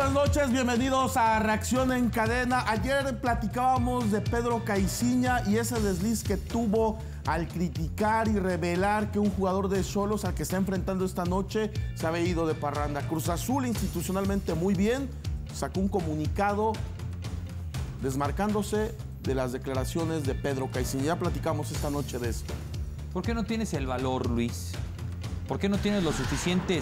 buenas noches, bienvenidos a Reacción en Cadena. Ayer platicábamos de Pedro Caiciña y ese desliz que tuvo al criticar y revelar que un jugador de Xolos al que está enfrentando esta noche se había ido de parranda. Cruz Azul institucionalmente muy bien, sacó un comunicado desmarcándose de las declaraciones de Pedro Caiciña. Ya platicamos esta noche de esto. ¿Por qué no tienes el valor, Luis? ¿Por qué no tienes los suficientes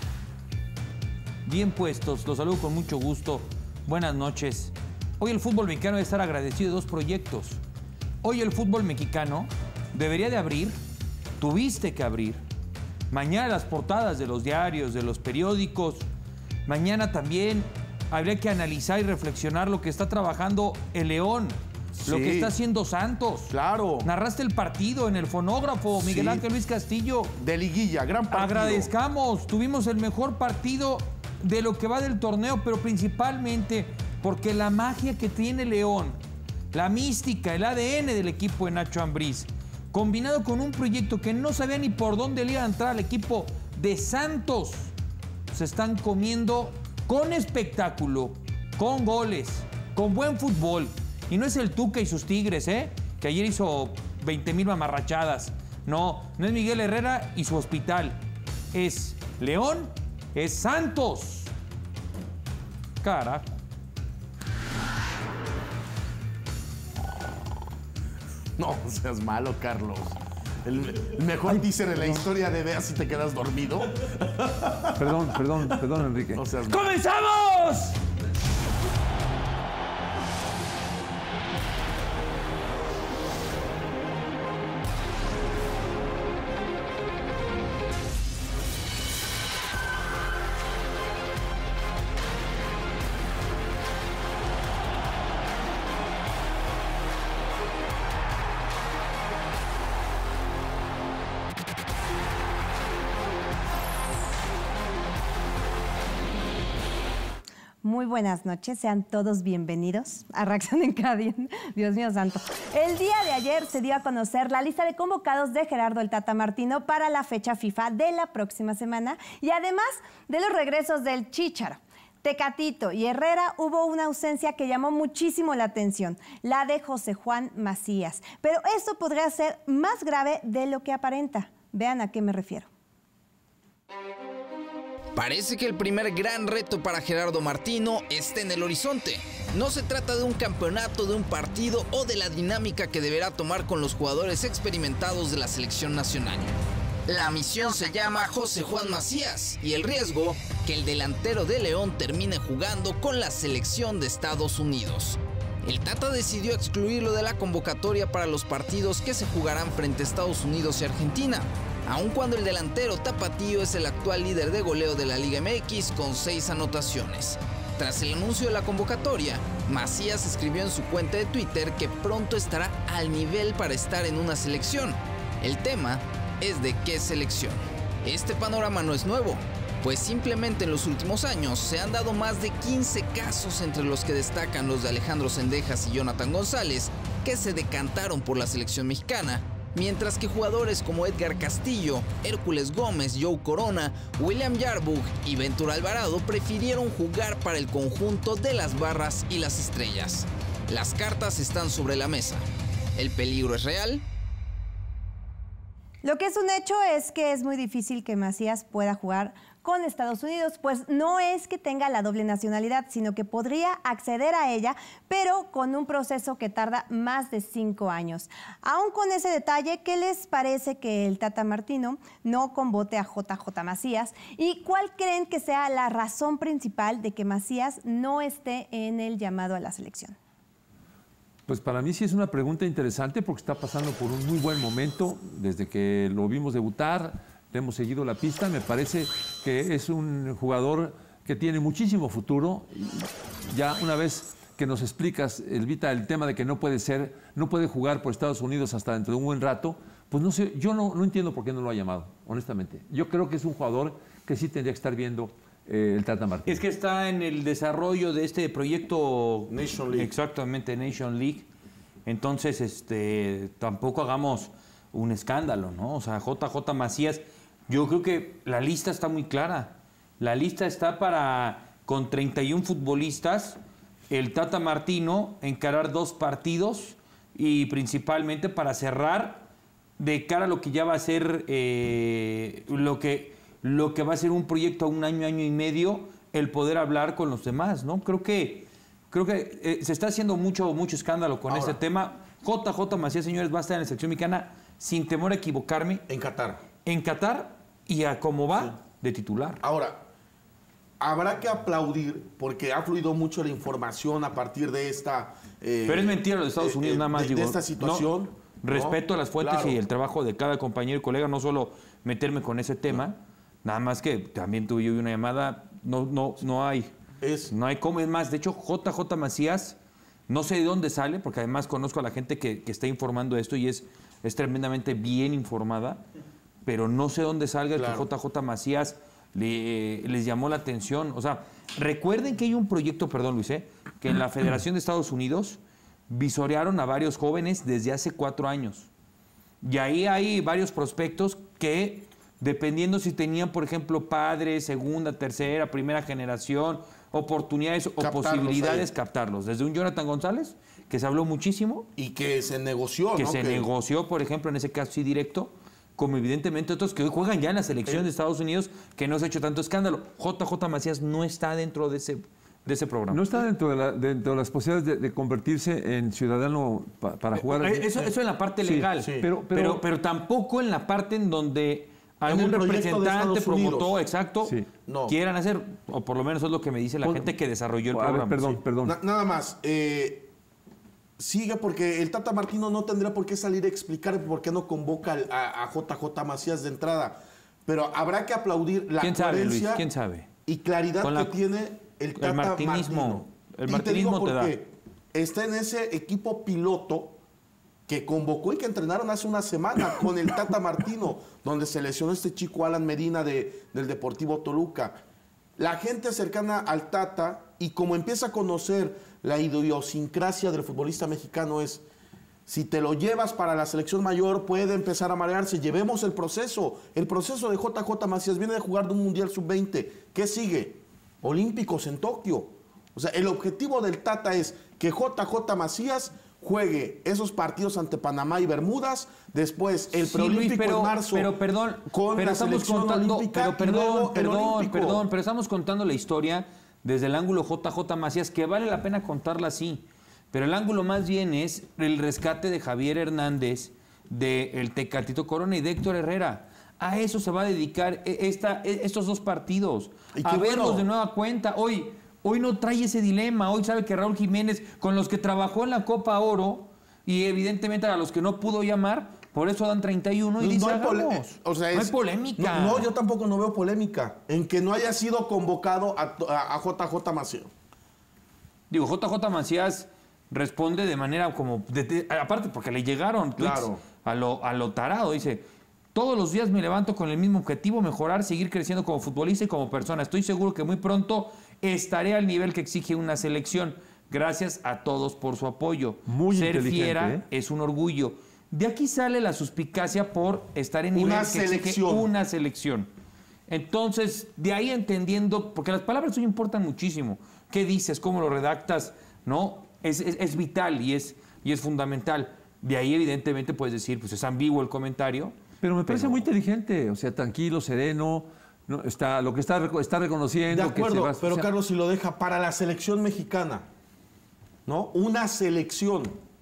bien puestos? Los saludo con mucho gusto. Buenas noches. Hoy el fútbol mexicano debe estar agradecido de dos proyectos. Hoy el fútbol mexicano debería de abrir, tuviste que abrir. Mañana las portadas de los diarios, de los periódicos. Mañana también habría que analizar y reflexionar lo que está trabajando el León. Sí. Lo que está haciendo Santos. Claro. Narraste el partido en el fonógrafo, Miguel Ángel Luis Castillo. De liguilla, gran partido. Agradezcamos, tuvimos el mejor partido de lo que va del torneo, pero principalmente porque la magia que tiene León, la mística, el ADN del equipo de Nacho Ambriz, combinado con un proyecto que no sabía ni por dónde le iba a entrar al equipo de Santos, se están comiendo con espectáculo, con goles, con buen fútbol. Y no es el Tuca y sus Tigres, que ayer hizo 20,000 mamarrachadas. No, no es Miguel Herrera y su hospital. Es León, es Santos. Carajo. No seas malo, Carlos. El mejor teaser de la historia de Veas si te quedas dormido. Perdón, Enrique. No seas malo. ¡Comenzamos! Muy buenas noches, sean todos bienvenidos a Reacción en Cadena. Dios mío santo. El día de ayer se dio a conocer la lista de convocados de Gerardo el Tata Martino para la fecha FIFA de la próxima semana y además de los regresos del Chícharo. Tecatito y Herrera, hubo una ausencia que llamó muchísimo la atención, la de José Juan Macías. Pero esto podría ser más grave de lo que aparenta. Vean a qué me refiero. Parece que el primer gran reto para Gerardo Martino está en el horizonte. No se trata de un campeonato, de un partido o de la dinámica que deberá tomar con los jugadores experimentados de la selección nacional. La misión se llama José Juan Macías y el riesgo que el delantero de León termine jugando con la selección de Estados Unidos. El Tata decidió excluirlo de la convocatoria para los partidos que se jugarán frente a Estados Unidos y Argentina, aun cuando el delantero tapatío es el actual líder de goleo de la Liga MX con 6 anotaciones. Tras el anuncio de la convocatoria, Macías escribió en su cuenta de Twitter que pronto estará al nivel para estar en una selección. El tema es de qué selección. Este panorama no es nuevo, pues simplemente en los últimos años se han dado más de 15 casos, entre los que destacan los de Alejandro Zendejas y Jonathan González, que se decantaron por la selección mexicana, mientras que jugadores como Edgar Castillo, Hércules Gómez, Joe Corona, William Yarbrough y Ventura Alvarado prefirieron jugar para el conjunto de las Barras y las Estrellas. Las cartas están sobre la mesa. ¿El peligro es real? Lo que es un hecho es que es muy difícil que Macías pueda jugar con Estados Unidos, pues no es que tenga la doble nacionalidad, sino que podría acceder a ella, pero con un proceso que tarda más de 5 años. Aún con ese detalle, ¿qué les parece que el Tata Martino no convoque a JJ Macías? ¿Y cuál creen que sea la razón principal de que Macías no esté en el llamado a la selección? Pues para mí sí es una pregunta interesante porque está pasando por un muy buen momento desde que lo vimos debutar, le hemos seguido la pista, me parece que es un jugador que tiene muchísimo futuro. Ya una vez que nos explicas, Elvita, el tema de que no puede jugar por Estados Unidos hasta dentro de un buen rato, pues no sé, yo no entiendo por qué no lo ha llamado, honestamente. Yo creo que es un jugador que sí tendría que estar viendo el Tata Martino. Es que está en el desarrollo de este proyecto Nation League. Exactamente, Nation League. Entonces, tampoco hagamos un escándalo, ¿no? O sea, JJ Macías, yo creo que la lista está muy clara. La lista está para con 31 futbolistas, el Tata Martino encarar 2 partidos y principalmente para cerrar de cara a lo que ya va a ser lo que va a ser un proyecto a un año y medio, el poder hablar con los demás, ¿no? Creo que se está haciendo mucho escándalo con este tema. JJ Macías, señores, va a estar en la selección mexicana sin temor a equivocarme. En Qatar. En Qatar y a cómo va de titular. Ahora, habrá que aplaudir porque ha fluido mucho la información a partir de esta... Pero es mentira lo de Estados Unidos, nada más. De esta situación. Respeto a las fuentes Claro. y el trabajo de cada compañero y colega, no solo meterme con ese tema, nada más que también tuve yo una llamada, no hay cómo. Es más, de hecho, JJ Macías, no sé de dónde sale, porque además conozco a la gente que está informando esto y es tremendamente bien informada, pero no sé dónde salga Claro. que JJ Macías les llamó la atención. O sea, recuerden que hay un proyecto, perdón Luis, que en la Federación de Estados Unidos visorearon a varios jóvenes desde hace 4 años. Y ahí hay varios prospectos que, dependiendo si tenían, por ejemplo, padres, segunda, tercera, primera generación, oportunidades o posibilidades, captarlos. Desde un Jonathan González, que se habló muchísimo. Y que se negoció, que ¿no? se negoció, por ejemplo, en ese caso sí directo, como evidentemente otros que hoy juegan ya en la selección de Estados Unidos, que no se ha hecho tanto escándalo. JJ Macías no está dentro de ese programa. No está dentro de las posibilidades de convertirse en ciudadano para jugar. Eso en la parte legal, sí. Pero tampoco en la parte en donde algún el proyecto de representante, Estados Unidos. promotor, exacto, Sí. No. quieran hacer, o por lo menos es lo que me dice la gente que desarrolló el A ver, programa. perdón. Nada más. Sigue porque el Tata Martino no tendría por qué salir a explicar por qué no convoca a JJ Macías de entrada. Pero habrá que aplaudir la ¿Quién sabe, Luis? coherencia ¿Quién sabe? y claridad Con la- que tiene el Tata martinismo. Martino. El Y martinismo te te digo da. porque está en ese equipo piloto que convocó y que entrenaron hace una semana con el Tata Martino, donde se lesionó este chico Alan Medina del Deportivo Toluca. La gente cercana al Tata, y como empieza a conocer la idiosincrasia del futbolista mexicano, es: si te lo llevas para la selección mayor, puede empezar a marearse. Llevemos el proceso. El proceso de JJ Macías viene de jugar de un Mundial Sub-20. ¿Qué sigue? Olímpicos en Tokio. O sea, el objetivo del Tata es que JJ Macías juegue esos partidos ante Panamá y Bermudas, después el Sí, Luis, preolímpico en marzo. pero perdón, con pero la estamos selección contando, olímpica y luego el olímpico. pero estamos contando la historia desde el ángulo JJ Macías, que vale la pena contarla así. Pero el ángulo más bien es el rescate de Javier Hernández, del Tecatito Corona y de Héctor Herrera. A eso se va a dedicar estos 2 partidos. Y A qué verlos bueno. de nueva cuenta. Hoy no trae ese dilema. Hoy sabe que Raúl Jiménez, con los que trabajó en la Copa Oro, y evidentemente a los que no pudo llamar, por eso dan 31 y dice, hay hagamos. o sea, no hay polémica. No, yo tampoco no veo polémica en que no haya sido convocado a JJ Macías. Digo, JJ Macías responde de manera como... aparte, porque le llegaron tweets Claro. a lo tarado. Dice, todos los días me levanto con el mismo objetivo, mejorar, seguir creciendo como futbolista y como persona. Estoy seguro que muy pronto estaré al nivel que exige una selección. Gracias a todos por su apoyo. Muy Ser inteligente, fiera es un orgullo. De aquí sale la suspicacia por estar en nivel Una que exige selección. una selección. Entonces, de ahí entendiendo, porque las palabras hoy importan muchísimo. ¿Qué dices? ¿Cómo lo redactas? ¿No? Es vital y es fundamental. De ahí, evidentemente, puedes decir, pues es ambiguo el comentario. Pero me parece muy inteligente, o sea, tranquilo, sereno, ¿no? Lo que está reconociendo. De acuerdo, que se va, pero o sea, Carlos, si lo deja para la selección mexicana, ¿no? Una selección.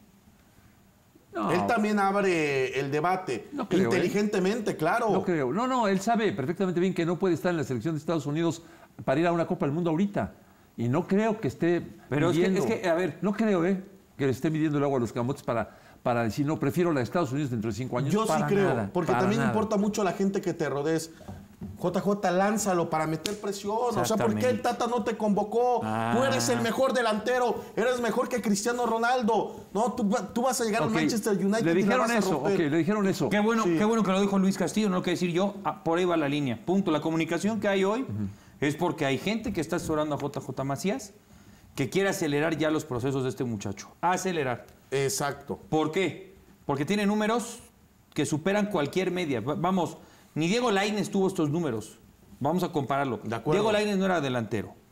no, Él también abre el debate. No creo, inteligentemente, claro. No creo. No, él sabe perfectamente bien que no puede estar en la selección de Estados Unidos para ir a una Copa del Mundo ahorita. Y no creo que esté Pero midiendo. es que, a ver. No creo, que le esté midiendo el agua a los camotes para decir, no, prefiero la de Estados Unidos dentro de 5 años. Yo sí Para creo, nada, porque para también nada. importa mucho la gente que te rodees. JJ, lánzalo para meter presión. O sea, ¿por qué el Tata no te convocó? Tú eres el mejor delantero, eres mejor que Cristiano Ronaldo. No, tú vas a llegar Ok, al Manchester United le y la dijeron vas a eso, romper. le dijeron eso. Qué bueno, Sí. qué bueno que lo dijo Luis Castillo, no lo que decir yo. Por ahí va la línea. Punto. La comunicación que hay hoy es porque hay gente que está asesorando a JJ Macías que quiere acelerar ya los procesos de este muchacho. Acelerar. Exacto. ¿Por qué? Porque tiene números que superan cualquier media. Vamos, ni Diego Lainez tuvo estos números. Vamos a compararlo. De acuerdo. Diego Lainez no era delantero.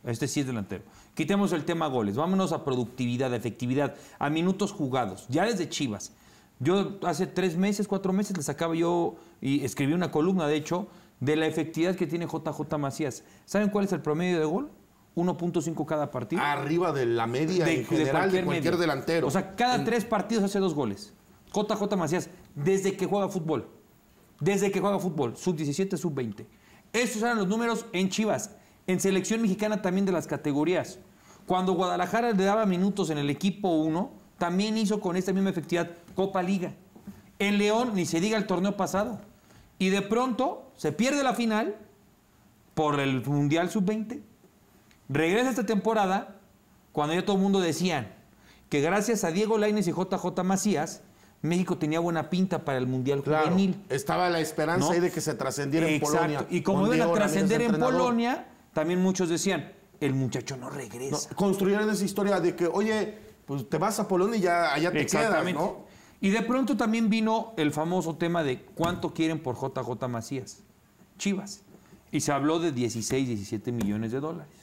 Este sí es delantero. Quitemos el tema goles. Vámonos a productividad, a efectividad, a minutos jugados. Ya desde Chivas. Yo hace 3 meses, 4 meses le sacaba yo y escribí una columna, de hecho, de la efectividad que tiene JJ Macías. ¿Saben cuál es el promedio de gol? 1.5 cada partido. Arriba de la media en general de cualquier delantero. O sea, cada 3 partidos hace 2 goles. JJ Macías, desde que juega fútbol. Desde que juega fútbol. Sub-17, sub-20. Esos eran los números en Chivas. En selección mexicana también de las categorías. Cuando Guadalajara le daba minutos en el equipo 1, también hizo con esta misma efectividad Copa Liga. En León, ni se diga el torneo pasado. Y de pronto se pierde la final por el Mundial Sub-20. Regresa esta temporada cuando ya todo el mundo decía que gracias a Diego Lainez y JJ Macías, México tenía buena pinta para el Mundial Juvenil. Estaba la esperanza ahí de que se trascendiera en Polonia. Y como iban a trascender en Polonia, también muchos decían, el muchacho no regresa. Construyeron esa historia de que, oye, pues te vas a Polonia y ya allá te quedas, ¿no? Y de pronto también vino el famoso tema de cuánto quieren por JJ Macías. Chivas. Y se habló de 16, 17 millones de dólares.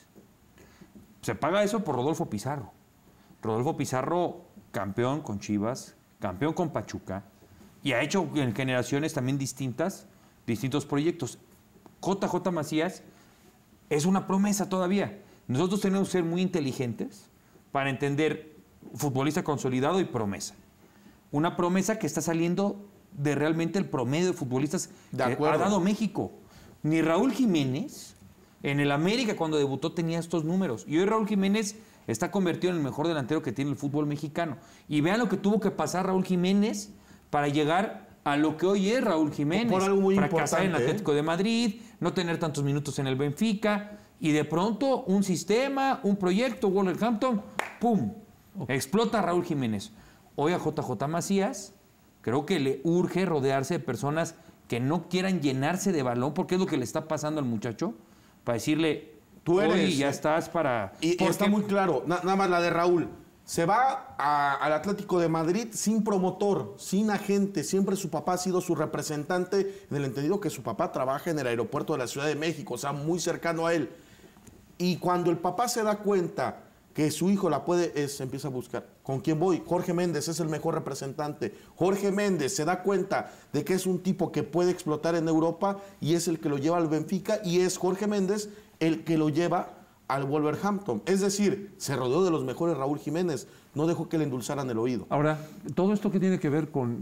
Se paga eso por Rodolfo Pizarro. Rodolfo Pizarro, campeón con Chivas, campeón con Pachuca, y ha hecho en generaciones también distintos proyectos. JJ Macías es una promesa todavía. Nosotros tenemos que ser muy inteligentes para entender futbolista consolidado y promesa. Una promesa que está saliendo de realmente el promedio de futbolistas que ha dado México. Ni Raúl Jiménez, en el América cuando debutó tenía estos números. Y hoy Raúl Jiménez está convertido en el mejor delantero que tiene el fútbol mexicano. Y vean lo que tuvo que pasar Raúl Jiménez para llegar a lo que hoy es Raúl Jiménez. Por algo muy fracasar en importante, el Atlético de Madrid, no tener tantos minutos en el Benfica, y de pronto un sistema, un proyecto, Wolverhampton, ¡pum! Explota Raúl Jiménez. Hoy a JJ Macías creo que le urge rodearse de personas que no quieran llenarse de balón, porque es lo que le está pasando al muchacho, para decirle, tú eres, hoy ya estás para... Y está muy claro, nada más la de Raúl. Se va al Atlético de Madrid sin promotor, sin agente. Siempre su papá ha sido su representante, en el entendido que su papá trabaja en el aeropuerto de la Ciudad de México, o sea, muy cercano a él. Y cuando el papá se da cuenta que su hijo la puede, se empieza a buscar. ¿Con quién voy? Jorge Méndez es el mejor representante. Jorge Méndez se da cuenta de que es un tipo que puede explotar en Europa y es el que lo lleva al Benfica, y es Jorge Méndez el que lo lleva al Wolverhampton. Es decir, se rodeó de los mejores Raúl Jiménez, no dejó que le endulzaran el oído. Ahora, todo esto que tiene que ver con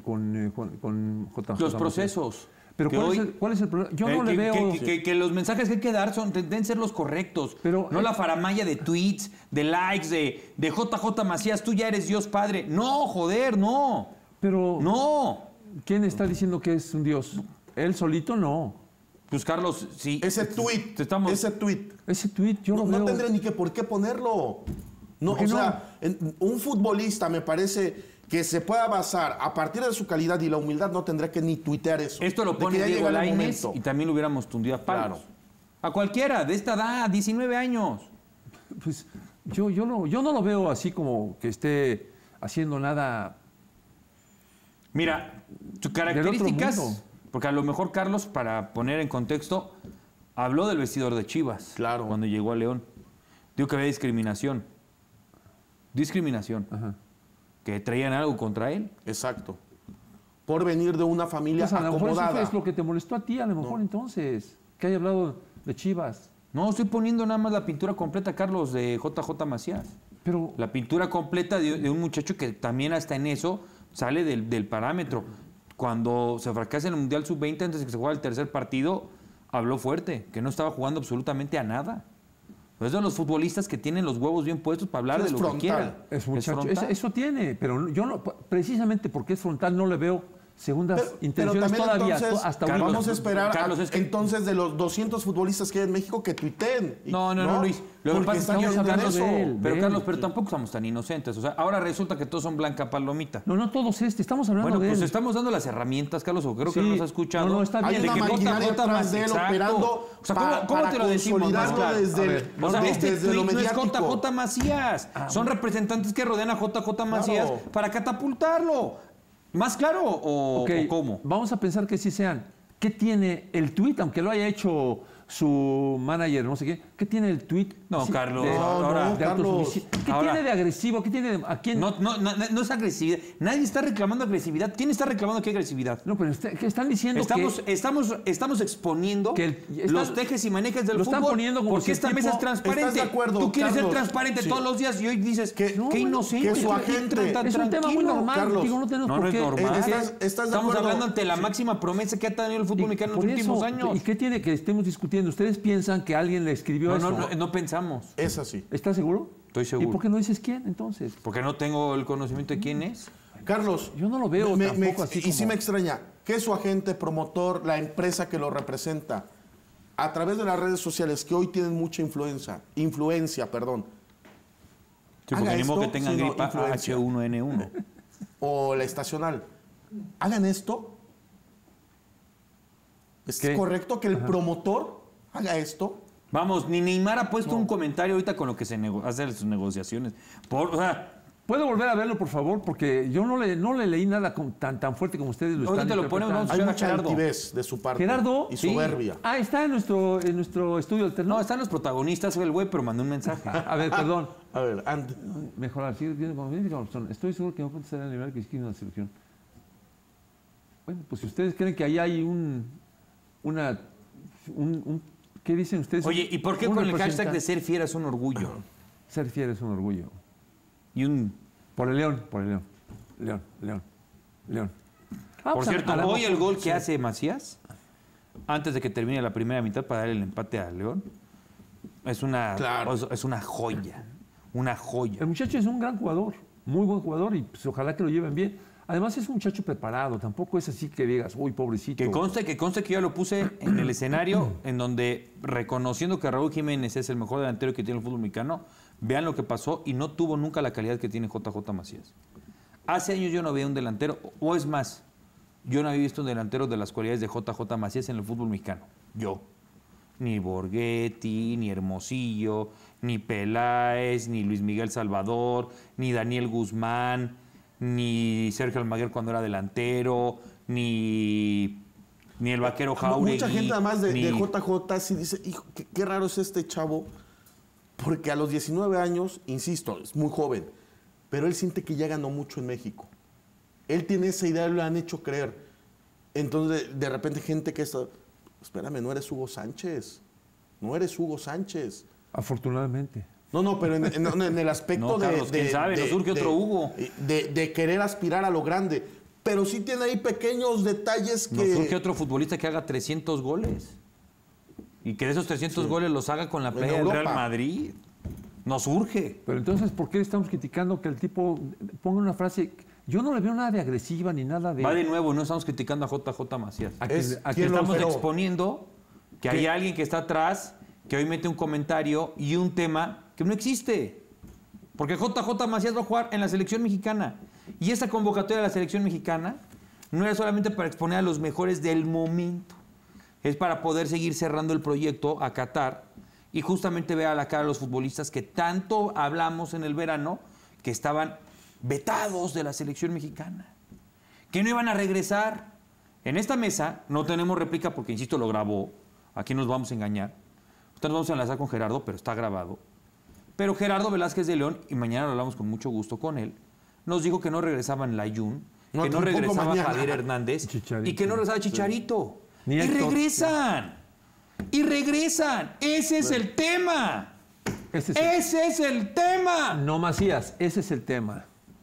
JJ. Los procesos. Pero ¿cuál es el problema? Yo no le veo... Que los mensajes que hay que dar deben ser los correctos. Pero, no la faramalla de tweets, de likes, de JJ Macías, tú ya eres Dios Padre. No, joder, no. Pero... No. ¿Quién está diciendo que es un Dios? Él solito no. Pues Carlos, sí. Ese tweet, yo lo veo... No tendré ni que por qué ponerlo. No, o sea, un futbolista me parece que se pueda basar a partir de su calidad y la humildad, no tendrá que ni tuitear eso. Esto lo pone Diego Lainez y también lo hubiéramos tundido a palos. Claro. A cualquiera de esta edad, 19 años. Pues yo no lo veo así como que esté haciendo nada. Mira, sus características, porque a lo mejor Carlos, para poner en contexto, habló del vestidor de Chivas. Claro. Cuando llegó a León. Dijo que había discriminación. Ajá. Que traían algo contra él. Exacto. Por venir de una familia acomodada. A lo mejor eso es lo que te molestó a ti, a lo mejor entonces, que haya hablado de Chivas. No, estoy poniendo nada más la pintura completa, Carlos, de JJ Macías. Pero la pintura completa de un muchacho que también hasta en eso sale del parámetro. Cuando se fracasa en el Mundial Sub-20, antes de que se jugara el tercer partido, habló fuerte, que no estaba jugando absolutamente a nada. Es de los futbolistas que tienen los huevos bien puestos para hablar de lo que quieran. Eso tiene, pero yo no, precisamente porque es frontal no le veo segundas intenciones pero todavía. Entonces, hasta vamos a esperar entonces de los 200 futbolistas que hay en México que tuiteen. No, Luis. Lo que pasa es que estamos hablando de él. Pero Carlos, pero tampoco estamos tan inocentes. O sea, ahora resulta que todos son blanca palomita. No todos estamos hablando de él. Pues estamos dando las herramientas, Carlos, o creo que no nos ha escuchado. No, está bien. Hay una maquinaria atrás de él operando. O sea, ¿cómo te lo decimos más claro? Este tweet no es JJ Macías. Son representantes que rodean a JJ Macías para catapultarlo. ¿Más claro o cómo? Vamos a pensar que sí sean. ¿Qué tiene el tuit, aunque lo haya hecho su manager, no sé qué. ¿Qué tiene el tweet? No, Sí, Carlos, de- ahora, de Carlos. autosuficiencia. ¿Qué Ahora- tiene de agresivo? ¿Qué tiene de, a quién? No es agresividad. Nadie está reclamando agresividad. ¿Quién está reclamando que hay agresividad? No, pero ¿qué están diciendo? Estamos exponiendo que los tejes y manejes del lo fútbol. están poniendo como porque si esta el mesa tipo- es transparente. ¿Estás de acuerdo, Tú quieres Carlos? ser transparente Sí. todos los días y hoy dices Que- qué inocente. que su agente- es un tema muy normal. Carlos. Digo, no tenemos No, por no es qué. normal. ¿Estás de Estamos acuerdo? hablando ante la máxima promesa que ha tenido el fútbol mexicano en los Por últimos eso, años. ¿y qué tiene que estemos discutiendo? ¿Ustedes piensan que alguien le escribió No, esto? no pensamos. Es así. ¿Estás seguro? Estoy seguro. ¿Y por qué no dices quién entonces? Porque no tengo el conocimiento de quién es. Carlos, Yo no lo veo tampoco así Y sí como- me extraña que su agente, promotor, la empresa que lo representa, a través de las redes sociales, que hoy tienen mucha influencia, Sí, haga porque ni modo que esto, tengan sí, no, gripa influencia. H1N1. o la estacional, hagan esto. ¿Es ¿Qué? correcto que el promotor haga esto? Vamos, ni Neymar ha puesto un comentario ahorita con lo que se hace sus negociaciones. O sea, ¿Puedo volver a verlo, por favor? Porque yo no le leí nada tan fuerte como ustedes lo Ahorita están te lo ponemos, interpretando. Hay Gerardo. mucha altivez de su parte. ¿Gerardo? Y Sí. soberbia. Ah, está en nuestro estudio alterno. no, están los protagonistas, soy el güey, pero mandó un mensaje. A ver, perdón. A ver, Mejorar. Sí, estoy seguro que no puede ser el nivel que existe en la selección. Bueno, pues si ustedes creen que ahí hay ¿qué dicen ustedes? Oye, ¿y por qué Un con el hashtag representante. de ser fiera es un orgullo? Ser fiel es un orgullo. Y un... Por el León, por el León. León. Por cierto, a la- hoy el gol que hace Macías, antes de que termine la primera mitad para dar el empate a León, es una joya. Una joya. El muchacho es un gran jugador, muy buen jugador y pues, ojalá que lo lleven bien. Además es un muchacho preparado, tampoco es así que digas, uy, pobrecito. Que conste que yo ya lo puse en el escenario en donde, reconociendo que Raúl Jiménez es el mejor delantero que tiene el fútbol mexicano, vean lo que pasó y no tuvo nunca la calidad que tiene JJ Macías. Hace años yo no veía un delantero, o es más, yo no había visto un delantero de las cualidades de JJ Macías en el fútbol mexicano. Yo. Ni Borghetti, ni Hermosillo, ni Peláez, ni Luis Miguel Salvador, ni Daniel Guzmán, ni Sergio Almaguer cuando era delantero, ni el vaquero Jauregui. Mucha gente además de ni- JJ sí dice, hijo, qué raro es este chavo, porque a los 19 años, insisto, es muy joven, pero él siente que ya ganó mucho en México. Él tiene esa idea, lo han hecho creer. Entonces, de repente gente que está, espérame, no eres Hugo Sánchez, Afortunadamente. No, pero en el aspecto No, Carlos, quién sabe, nos surge otro Hugo. De querer aspirar a lo grande. Pero sí tiene ahí pequeños detalles que... Nos surge otro futbolista que haga 300 goles. Y que de esos 300 goles los haga con la playa del Europa. Real Madrid. Nos surge. Pero entonces, ¿por qué estamos criticando que el tipo ponga una frase? Yo no le veo nada de agresiva ni nada de... Va de nuevo, no estamos criticando a JJ Macías. A que- Es a que quien lo- Estamos pero- exponiendo que hay alguien que está atrás, que hoy mete un comentario y un tema que no existe. Porque JJ Macías va a jugar en la selección mexicana. Y esa convocatoria de la selección mexicana no era solamente para exponer a los mejores del momento. Es para poder seguir cerrando el proyecto a Qatar y justamente ver a la cara a los futbolistas que tanto hablamos en el verano que estaban vetados de la selección mexicana, que no iban a regresar. En esta mesa no tenemos réplica porque, insisto, lo grabó. Aquí nos vamos a engañar. Ahorita nos vamos a enlazar con Gerardo, pero está grabado. Pero Gerardo Velázquez de León, y mañana lo hablamos con mucho gusto con él, nos dijo que no regresaban Layún, No, que no tampoco regresaba mañana. Javier Hernández Chicharito. y que no regresaba Chicharito. Ni Y Héctor. regresan. Y regresan. Ese es el tema. Ese es Ese es el tema. No, Macías, ese es el tema.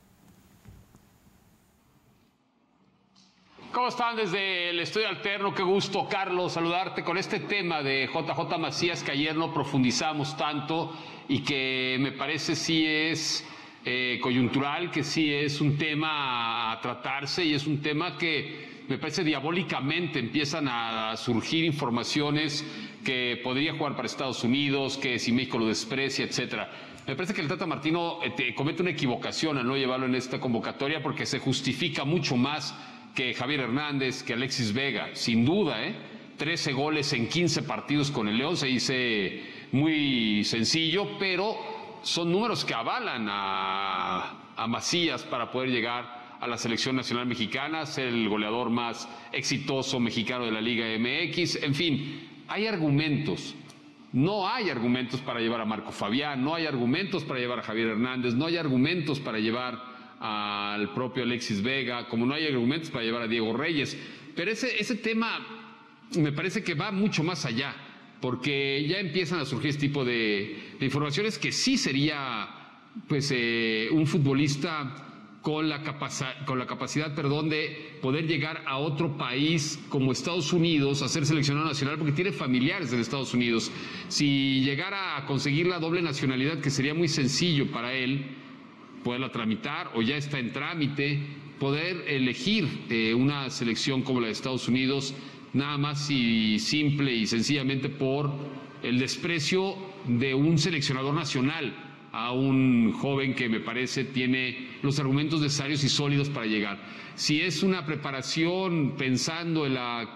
¿Cómo están desde el Estudio Alterno? Qué gusto, Carlos, saludarte con este tema de JJ Macías que ayer no profundizamos tanto y que me parece sí es coyuntural, que sí es un tema a tratarse y es un tema que me parece diabólicamente empiezan a surgir informaciones que podría jugar para Estados Unidos, que si México lo desprecia, etcétera. Me parece que el Tata Martino comete una equivocación al no llevarlo en esta convocatoria porque se justifica mucho más que Javier Hernández, que Alexis Vega, sin duda, 13 goles en 15 partidos con el León, se dice muy sencillo, pero son números que avalan a Macías para poder llegar a la selección nacional mexicana, ser el goleador más exitoso mexicano de la Liga MX, en fin, hay argumentos. No hay argumentos para llevar a Marco Fabián, no hay argumentos para llevar a Javier Hernández, no hay argumentos para llevar al propio Alexis Vega, como no hay argumentos para llevar a Diego Reyes. Pero ese tema me parece que va mucho más allá, porque ya empiezan a surgir este tipo de informaciones que sí sería pues, un futbolista con la capacidad, de poder llegar a otro país como Estados Unidos, a ser seleccionado nacional, porque tiene familiares en Estados Unidos. Si llegara a conseguir la doble nacionalidad, que sería muy sencillo para él poderla tramitar, o ya está en trámite, poder elegir una selección como la de Estados Unidos, nada más y simple y sencillamente por el desprecio de un seleccionador nacional a un joven que me parece tiene los argumentos necesarios y sólidos para llegar. Si es una preparación pensando en la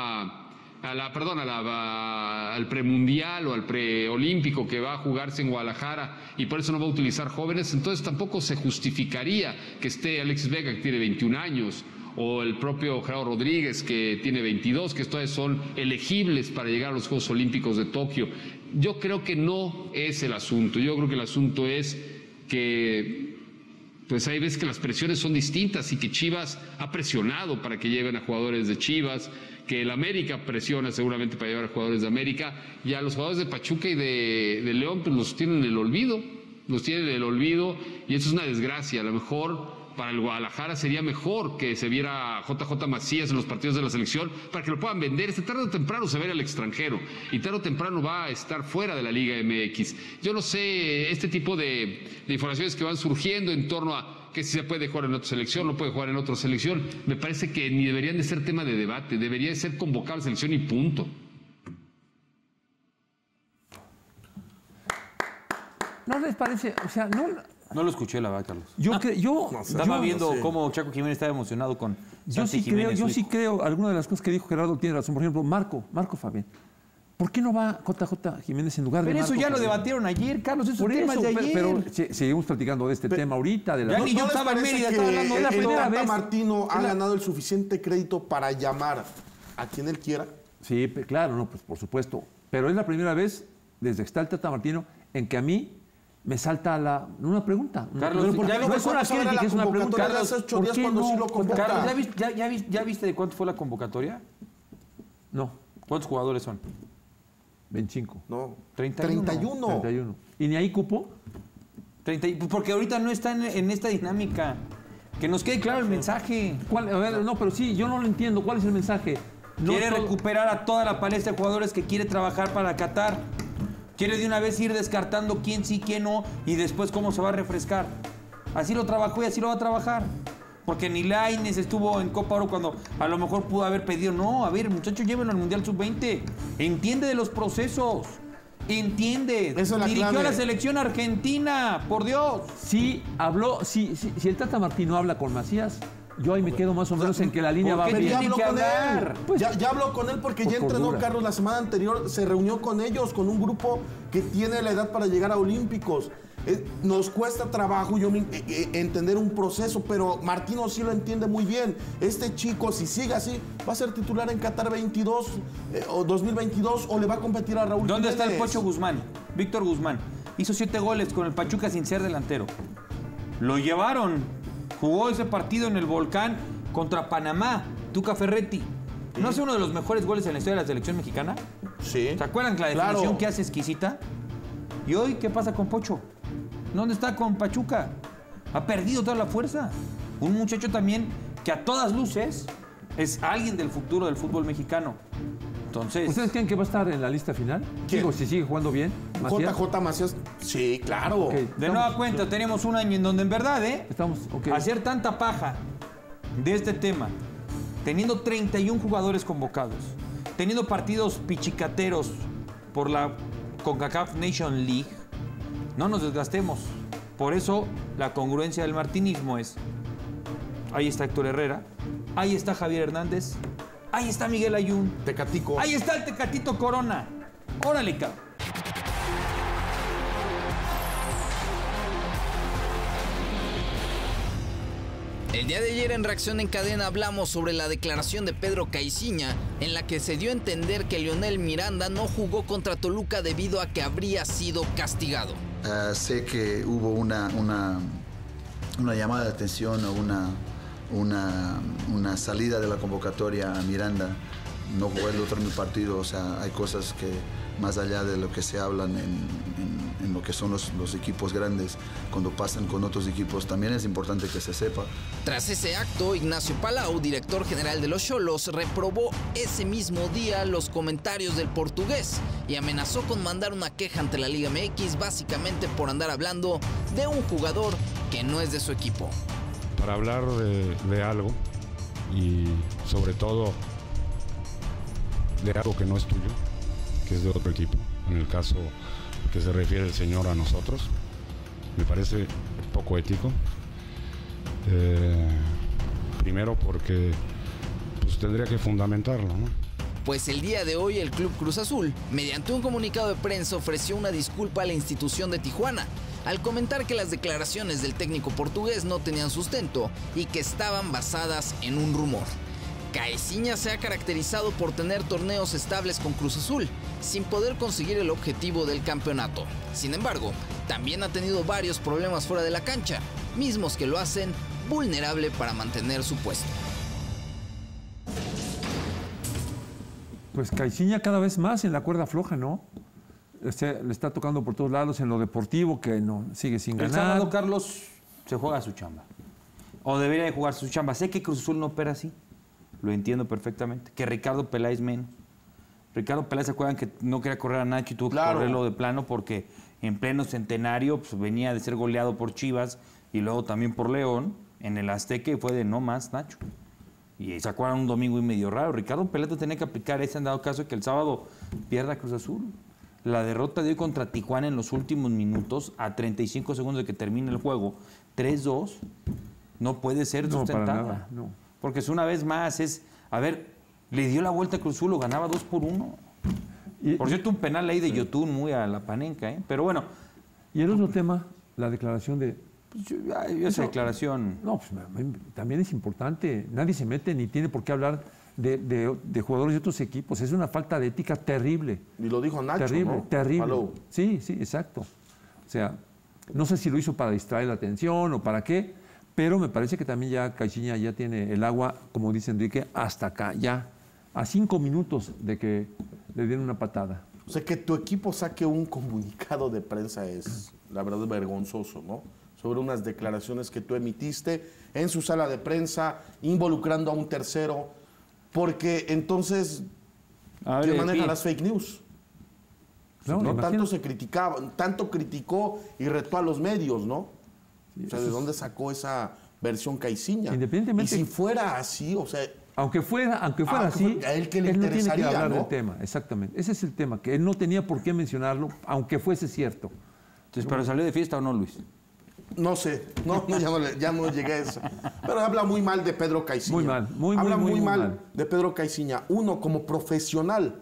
al premundial o al preolímpico que va a jugarse en Guadalajara y por eso no va a utilizar jóvenes, entonces tampoco se justificaría que esté Alexis Vega, que tiene 21 años, o el propio Gerardo Rodríguez, que tiene 22, que todavía son elegibles para llegar a los Juegos Olímpicos de Tokio. Yo creo que no es el asunto. Yo creo que el asunto es que pues hay veces que las presiones son distintas y que Chivas ha presionado para que lleven a jugadores de Chivas, que el América presiona seguramente para llevar a jugadores de América, y a los jugadores de Pachuca y de León pues los tienen en el olvido, y eso es una desgracia. A lo mejor para el Guadalajara sería mejor que se viera JJ Macías en los partidos de la selección para que lo puedan vender. Tarde o temprano se va a ir al extranjero y tarde o temprano va a estar fuera de la Liga MX. Yo no sé, este tipo de informaciones que van surgiendo en torno a que si se puede jugar en otra selección, no puede jugar en otra selección, me parece que ni deberían de ser tema de debate, debería de ser convocado a la selección y punto. ¿No les parece? O sea, No lo escuché, la verdad, Carlos. Estaba viendo cómo Chaco Jiménez estaba emocionado con Santi Jiménez. Yo sí creo, alguna de las cosas que dijo Gerardo tiene razón. Por ejemplo, Marco Fabián. ¿Por qué no va JJ Jiménez en lugar de Marco? Pero eso ya Fabián? lo debatieron ayer, Carlos. Eso es tema de ayer. Pero seguimos platicando de este tema ahorita. ¿No les parece que el Tata Martino ha ganado el suficiente crédito para llamar a quien él quiera? Sí, claro, pues por supuesto. Pero es la primera vez desde que está el Tata Martino en que a mí me salta una pregunta. Carlos, no es una crítica, es una pregunta. Carlos, ¿por qué no? Carlos, ¿ya viste de cuánto fue la convocatoria? No. ¿Cuántos jugadores son? 25. No. 31. ¿Y ni ahí cupo? 30, porque ahorita no está en esta dinámica. Que nos quede claro el mensaje. A ver, no, pero sí, yo no lo entiendo. ¿Cuál es el mensaje? Quiere recuperar a toda la palestra de jugadores que quiere trabajar para Qatar. Quiere de una vez ir descartando quién sí, quién no, y después cómo se va a refrescar. Así lo trabajó y así lo va a trabajar. Porque ni Lainez estuvo en Copa Oro cuando a lo mejor pudo haber pedido. No, a ver, muchachos, llévenlo al Mundial Sub-20. Entiende de los procesos. Entiende. Dirigió a la selección argentina, por Dios. Sí, habló. Si el Tata Martino habla con Macías, yo ahí me quedo más o menos en que la línea va bien. Ya habló con él. Pues, ya habló con él porque ya entrenó Carlos la semana anterior, se reunió con ellos, con un grupo que tiene la edad para llegar a Olímpicos. Nos cuesta trabajo entender un proceso, pero Martino sí lo entiende muy bien. Este chico, si sigue así, va a ser titular en Qatar 22 o 2022 o le va a competir a Raúl ¿Dónde Jiménez? está el Pocho Guzmán? Víctor Guzmán. Hizo 7 goles con el Pachuca sin ser delantero. Lo llevaron. Jugó ese partido en el Volcán contra Panamá, Tuca Ferretti. ¿No es uno de los mejores goles en la historia de la selección mexicana? Sí. ¿Se acuerdan la definición que hace exquisita? ¿Y hoy qué pasa con Pocho? ¿Dónde está con Pachuca? Ha perdido toda la fuerza. Un muchacho también que a todas luces es alguien del futuro del fútbol mexicano. Entonces, ¿ustedes creen que va a estar en la lista final? Digo, si sigue jugando bien. JJ Macías, sí, claro. Okay, de nueva cuenta, tenemos un año en donde en verdad, hacer tanta paja de este tema, teniendo 31 jugadores convocados, teniendo partidos pichicateros por la CONCACAF Nation League, no nos desgastemos. Por eso, la congruencia del martinismo es, ahí está Héctor Herrera, ahí está Javier Hernández, ahí está Miguel Ayun. Tecatico. Ahí está el Tecatito Corona. Órale, cabrón. El día de ayer en Reacción en Cadena hablamos sobre la declaración de Pedro Caiciña, en la que se dio a entender que Lionel Miranda no jugó contra Toluca debido a que habría sido castigado. Sé que hubo una llamada de atención o una salida de la convocatoria a Miranda. No jugó el otro en el partido, o sea, hay cosas que más allá de lo que se hablan en lo que son los equipos grandes, cuando pasan con otros equipos, también es importante que se sepa. Tras ese acto, Ignacio Palau, director general de los Xolos, reprobó ese mismo día los comentarios del portugués y amenazó con mandar una queja ante la Liga MX, básicamente por andar hablando de un jugador que no es de su equipo. Para hablar de algo y sobre todo de algo que no es tuyo, que es de otro equipo, en el caso que se refiere el señor a nosotros, me parece poco ético. Primero porque pues tendría que fundamentarlo, ¿no? Pues el día de hoy el Club Cruz Azul, mediante un comunicado de prensa, ofreció una disculpa a la institución de Tijuana, al comentar que las declaraciones del técnico portugués no tenían sustento y que estaban basadas en un rumor. Caiciña se ha caracterizado por tener torneos estables con Cruz Azul, sin poder conseguir el objetivo del campeonato. Sin embargo, también ha tenido varios problemas fuera de la cancha, mismos que lo hacen vulnerable para mantener su puesto. Pues Caiciña cada vez más en la cuerda floja, ¿no? Le está tocando por todos lados en lo deportivo, que no sigue sin ganar. El sábado, Carlos, se juega su chamba. O debería de jugar su chamba. Sé que Cruz Azul no opera así. Lo entiendo perfectamente. Que Ricardo Peláez menos. Ricardo Peláez, ¿se acuerdan que no quería correr a Nacho y tuvo que correrlo de plano porque en pleno centenario pues, venía de ser goleado por Chivas y luego también por León en el Azteca y fue de no más Nacho? Y se acuerdan un domingo y medio raro. Ricardo Peláez tenía que aplicar ese en dado caso de que el sábado pierda Cruz Azul. La derrota de hoy contra Tijuana en los últimos minutos, a 35 segundos de que termine el juego, 3-2, no puede ser sustentada. No, para nada, no. Porque es una vez más, a ver, le dio la vuelta a Cruz Azul, lo ganaba 2-1. Por cierto, un penal ahí de Yotun muy a la panenca, ¿eh? Pero bueno. Y el otro tema, la declaración de... Pues esa declaración... No, pues también es importante. Nadie se mete ni tiene por qué hablar de jugadores de otros equipos. Es una falta de ética terrible. Y lo dijo Nacho, terrible, ¿no? Terrible, Palou. Sí, exacto. O sea, no sé si lo hizo para distraer la atención o para qué, pero me parece que también ya Caiciña ya tiene el agua, como dice Enrique, hasta acá, ya. A 5 minutos de que le dieron una patada. O sea, que tu equipo saque un comunicado de prensa es, la verdad, vergonzoso, ¿no? Sobre unas declaraciones que tú emitiste en su sala de prensa, involucrando a un tercero, porque entonces, ¿quién maneja las fake news? No tanto se criticaba, tanto criticó y retó a los medios, ¿no? Sí, o sea, ¿de dónde sacó esa versión Caiciña? Independientemente. Y si fuera así, o sea... Aunque fuera así, a él que le él no tiene que hablar, ¿no? del tema, exactamente. Ese es el tema, que él no tenía por qué mencionarlo, aunque fuese cierto. Entonces, ¿pero salió de fiesta o no, Luis? No sé, ya no llegué a eso. Pero habla muy mal de Pedro Caiciña. Muy mal, habla muy mal de Pedro Caiciña. Uno, como profesional.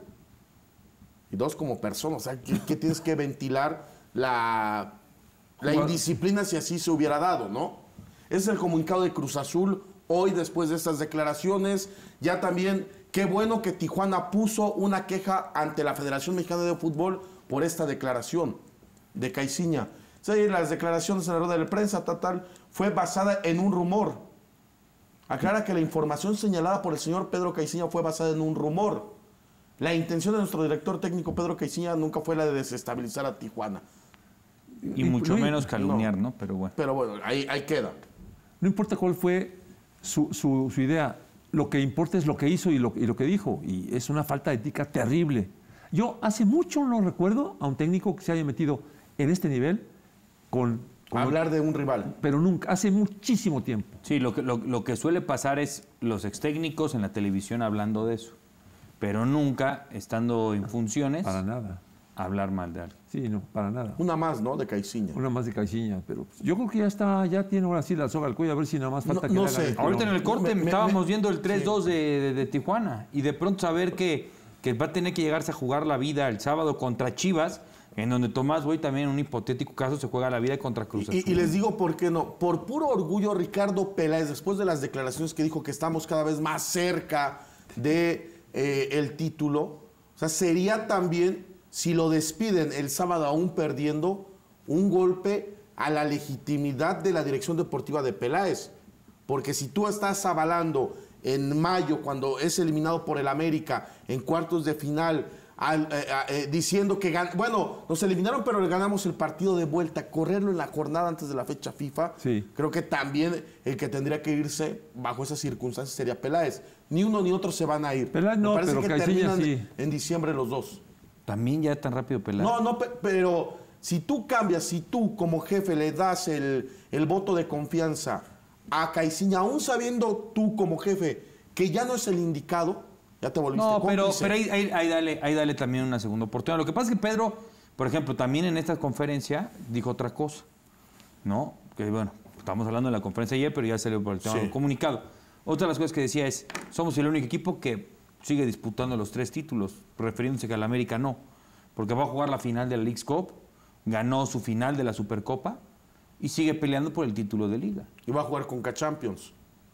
Y dos, como persona. O sea, que tienes que ventilar la indisciplina si así se hubiera dado, ¿no? Ese es el comunicado de Cruz Azul hoy después de estas declaraciones. Ya también, qué bueno que Tijuana puso una queja ante la Federación Mexicana de Fútbol por esta declaración de Caiciña. Sí, las declaraciones en la rueda de prensa fue basada en un rumor. Aclara que la información señalada por el señor Pedro Caiciña fue basada en un rumor. La intención de nuestro director técnico Pedro Caiciña nunca fue la de desestabilizar a Tijuana. Y mucho menos calumniar, ¿no? Pero bueno. Pero bueno, ahí queda. No importa cuál fue su idea, lo que importa es lo que hizo y lo que dijo. Y es una falta de ética terrible. Yo hace mucho no recuerdo a un técnico que se haya metido en este nivel con hablar de un rival. Pero nunca, hace muchísimo tiempo. Sí, lo que suele pasar es los ex técnicos en la televisión hablando de eso, pero nunca estando en funciones. Para nada. Hablar mal de alguien. Sí, no, para nada. Una más, ¿no? De Caiciña. Una más de Caiciña, pero yo creo que ya tiene ahora sí la soga al cuello, a ver si nada más falta que no le haga sé. Ahorita en el corte estábamos viendo el 3-2 de Tijuana y de pronto saber que va a tener que llegarse a jugar la vida el sábado contra Chivas, en donde Tomás Boy también en un hipotético caso se juega la vida contra Cruz Azul. Y les digo por qué no. Por puro orgullo, Ricardo Peláez, después de las declaraciones que dijo que estamos cada vez más cerca de el título, o sea, sería también, si lo despiden el sábado aún perdiendo, un golpe a la legitimidad de la dirección deportiva de Peláez. Porque si tú estás avalando en mayo, cuando es eliminado por el América en cuartos de final, diciendo que nos eliminaron pero le ganamos el partido de vuelta, correrlo en la jornada antes de la fecha FIFA, sí. Creo que también el que tendría que irse bajo esas circunstancias sería Peláez. Ni uno ni otro se van a ir. Peláez no, me parece pero que Caixinha terminan sí. en diciembre los dos. También ya tan rápido Peláez. No, pero si tú cambias, si tú como jefe le das el voto de confianza a Caixinha, aún sabiendo tú como jefe que ya no es el indicado, ya te volviste cómplice. pero ahí dale también una segunda oportunidad. Lo que pasa es que Pedro, por ejemplo, también en esta conferencia dijo otra cosa, ¿no? Que bueno, estamos hablando de la conferencia ayer, pero ya salió por el tema del comunicado. Otra de las cosas que decía es, somos el único equipo que sigue disputando los 3 títulos, refiriéndose que al América no, porque va a jugar la final de la Leagues Cup, ganó su final de la Supercopa y sigue peleando por el título de Liga. Y va a jugar con Champions.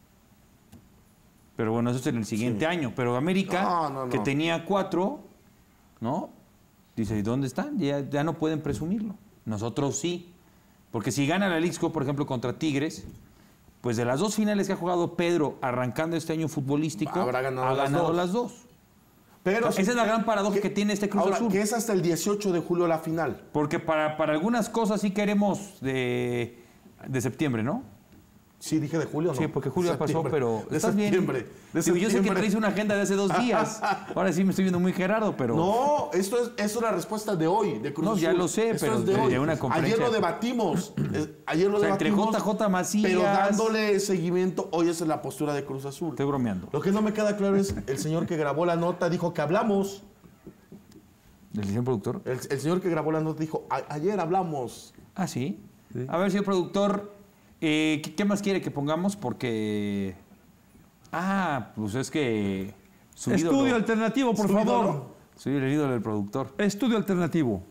Pero bueno, eso es en el siguiente año. Pero América, que tenía 4, ¿no? Dice, ¿y dónde están? Ya no pueden presumirlo. Nosotros sí. Porque si gana la Leagues Cup, por ejemplo, contra Tigres, pues de las 2 finales que ha jugado Pedro arrancando este año futbolístico, ha ganado las dos. Pero esa es la gran paradoja que tiene este Cruz Azul. Que es hasta el 18 de julio la final. Porque para algunas cosas sí queremos de septiembre, ¿no? Sí, dije de julio, ¿no? Sí, porque julio pasó, pero de estás septiembre. Bien. Digo, yo sé que traes una agenda de hace 2 días. Ahora sí me estoy viendo muy Gerardo, pero... No, esto es la respuesta de hoy, de Cruz Azul. No, ya lo sé, esto pero es de hoy. una conferencia. Ayer lo debatimos. Entre JJ Macías... Pero dándole seguimiento, hoy esa es la postura de Cruz Azul. Estoy bromeando. Lo que no me queda claro es, el señor que grabó la nota dijo que hablamos. ¿Del señor productor? El señor que grabó la nota dijo, ayer hablamos. ¿Ah, sí? A ver, señor productor... ¿qué más quiere que pongamos? Porque... pues es que... Estudio alternativo, por favor. Soy el ídolo del productor. Estudio alternativo.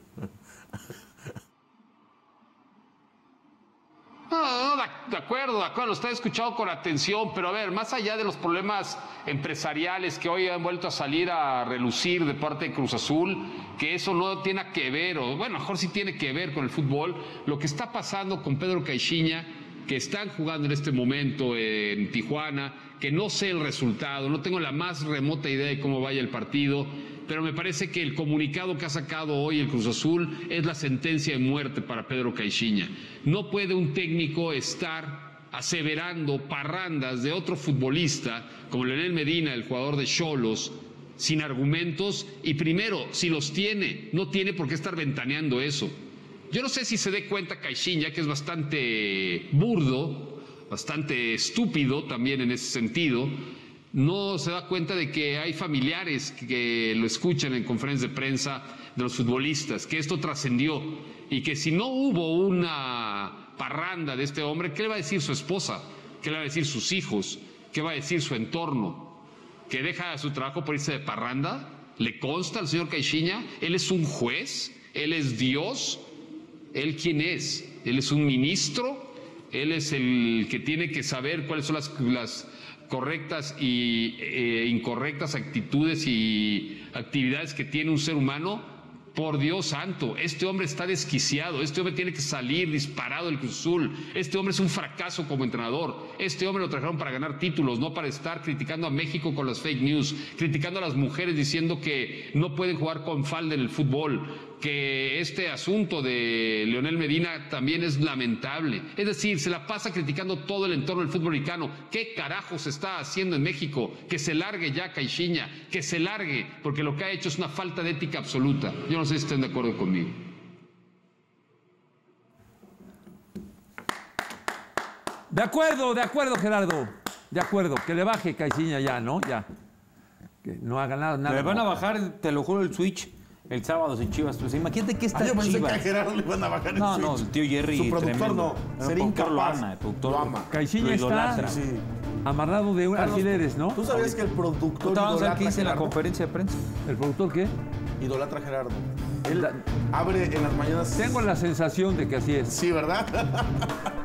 No, de acuerdo, lo está escuchando con atención, pero a ver, más allá de los problemas empresariales que hoy han vuelto a salir a relucir de parte de Cruz Azul, que eso no tiene que ver, o bueno, mejor sí tiene que ver con el fútbol, lo que está pasando con Pedro Caixinha, que están jugando en este momento en Tijuana, que no sé el resultado, no tengo la más remota idea de cómo vaya el partido, pero me parece que el comunicado que ha sacado hoy el Cruz Azul es la sentencia de muerte para Pedro Caixinha. No puede un técnico estar aseverando parrandas de otro futbolista, como Leonel Medina, el jugador de Xolos, sin argumentos, y primero, si los tiene, no tiene por qué estar ventaneando eso. Yo no sé si se dé cuenta Caixinha, que es bastante burdo, bastante estúpido también en ese sentido, no se da cuenta de que hay familiares que lo escuchan en conferencias de prensa de los futbolistas, que esto trascendió y que si no hubo una parranda de este hombre, ¿qué le va a decir su esposa? ¿Qué le va a decir sus hijos? ¿Qué va a decir su entorno? ¿Que deja su trabajo por irse de parranda? ¿Le consta al señor Caixinha? ¿Él es un juez? ¿Él es Dios? ¿Él quién es? ¿Él es un ministro? ¿Él es el que tiene que saber cuáles son las correctas e incorrectas actitudes y actividades que tiene un ser humano? Por Dios santo, este hombre está desquiciado, este hombre tiene que salir disparado del Cruz Azul, este hombre es un fracaso como entrenador, este hombre lo trajeron para ganar títulos, no para estar criticando a México con las fake news, criticando a las mujeres diciendo que no pueden jugar con falda en el fútbol, que este asunto de Leonel Medina también es lamentable. Es decir, se la pasa criticando todo el entorno del fútbol mexicano. ¿Qué carajos está haciendo en México? Que se largue ya Caixinha, que se largue, porque lo que ha hecho es una falta de ética absoluta. Yo no sé si estén de acuerdo conmigo. De acuerdo, Gerardo. De acuerdo, que le baje Caixinha ya, ¿no? Ya. Que no haga nada. Le van a bajar, te lo juro, el switch el sábado sin Chivas. Pues imagínate que está yo pensé Chivas. que a Gerardo le iban a bajar el switch. No, el tío Jerry. Su productor tremendo. no. Sería incapaz. El productor lo ama. Caixinha está Sí. amarrado de alfileres, ¿no? ¿Tú sabías que el productor Vamos a ver idolatra qué dice en la Gerardo? conferencia de prensa. ¿El productor qué? Idolatra a Gerardo. Él abre en las mañanas. Tengo la sensación de que así es. Sí, ¿verdad?